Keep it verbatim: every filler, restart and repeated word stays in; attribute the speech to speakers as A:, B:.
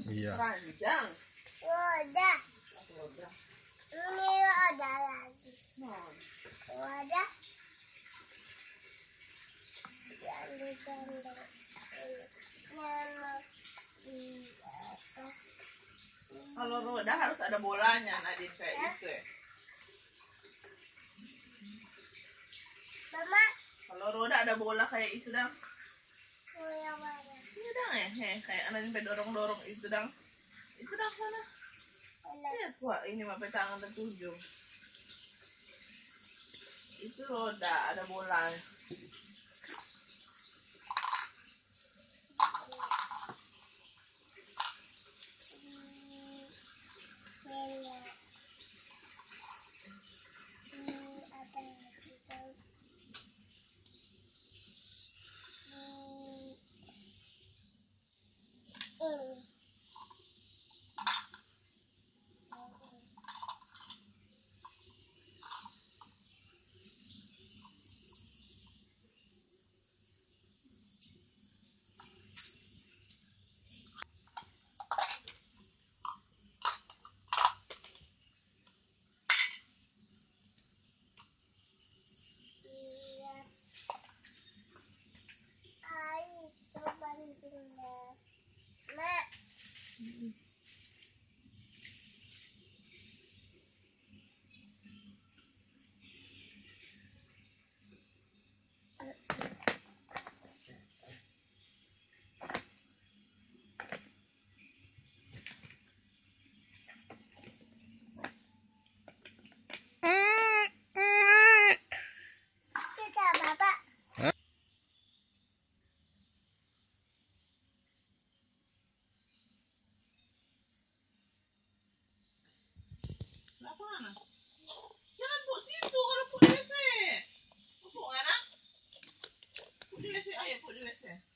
A: Iya.
B: Ranjang.
C: Roda.
B: Roda.
C: Ini roda lagi.
B: Nah.
C: Roda. Yang digandeng. Yang
B: Kalau roda harus ada bolanya, Nadine, kayak
C: Hah?
B: itu ya.
C: Mama.
B: Kalau roda ada bola kayak itu dang.
C: Oh, yang mana?
B: Iya dang ya, heh, kayak Nadine pe dorong-dorong itu dang. Itu dang sana.
C: Mana?
B: Lihat wah, ini mah pe tangan tertuju. Itu roda, ada bola.
C: Kita bapak.
B: Kenapa anak? Jangan bu situ kalau bu di W C. Bu anak. Bu di W C, ayo bu di W C.